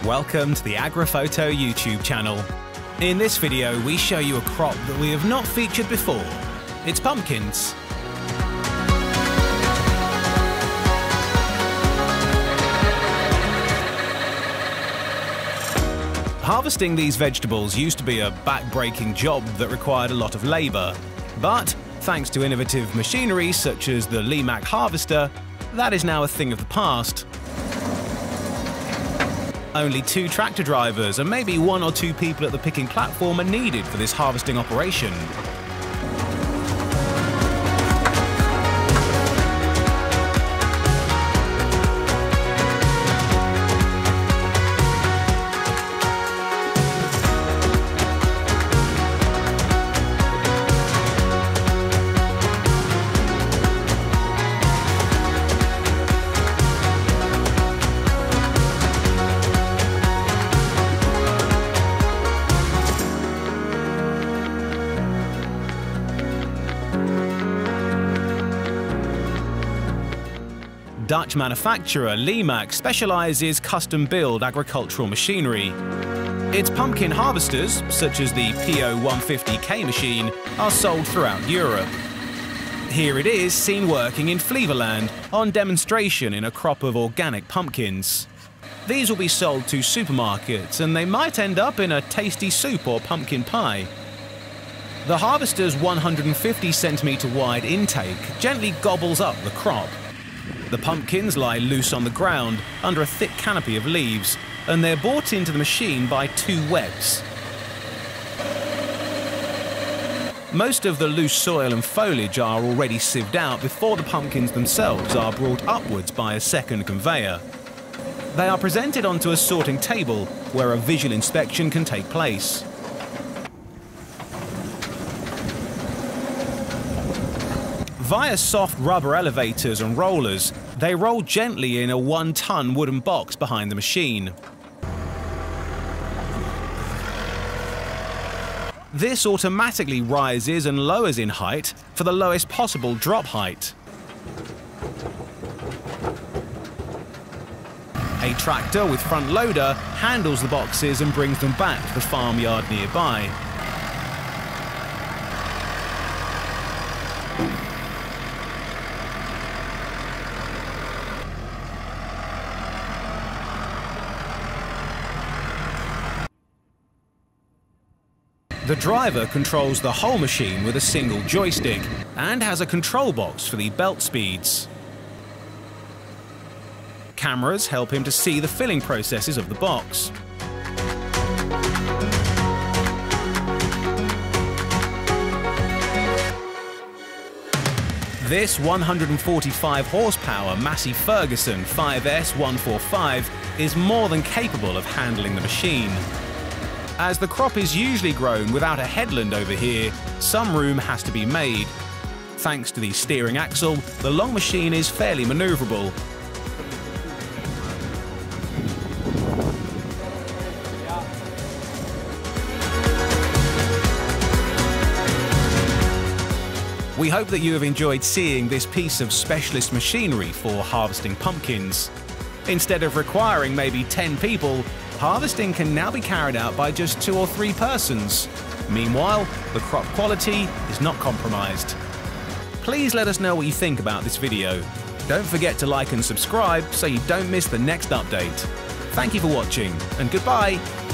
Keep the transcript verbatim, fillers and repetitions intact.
Welcome to the Agrifoto YouTube channel. In this video we show you a crop that we have not featured before. It's pumpkins. Harvesting these vegetables used to be a back-breaking job that required a lot of labour. But thanks to innovative machinery such as the Lemac harvester, that is now a thing of the past. Only two tractor drivers and maybe one or two people at the picking platform are needed for this harvesting operation. Dutch manufacturer Lemac specialises custom-build agricultural machinery. Its pumpkin harvesters, such as the P O one fifty K machine, are sold throughout Europe. Here it is seen working in Flevoland on demonstration in a crop of organic pumpkins. These will be sold to supermarkets and they might end up in a tasty soup or pumpkin pie. The harvester's one hundred fifty centimetre wide intake gently gobbles up the crop. The pumpkins lie loose on the ground under a thick canopy of leaves, and they're brought into the machine by two webs. Most of the loose soil and foliage are already sieved out before the pumpkins themselves are brought upwards by a second conveyor. They are presented onto a sorting table where a visual inspection can take place. Via soft rubber elevators and rollers, they roll gently in a one-ton wooden box behind the machine. This automatically rises and lowers in height for the lowest possible drop height. A tractor with front loader handles the boxes and brings them back to the farmyard nearby. The driver controls the whole machine with a single joystick and has a control box for the belt speeds. Cameras help him to see the filling processes of the box. This one hundred forty-five horsepower Massey Ferguson five S one forty-five is more than capable of handling the machine. As the crop is usually grown without a headland over here, some room has to be made. Thanks to the steering axle, the long machine is fairly manoeuvrable. We hope that you have enjoyed seeing this piece of specialist machinery for harvesting pumpkins. Instead of requiring maybe ten people, harvesting can now be carried out by just two or three persons. Meanwhile, the crop quality is not compromised. Please let us know what you think about this video. Don't forget to like and subscribe so you don't miss the next update. Thank you for watching, and goodbye!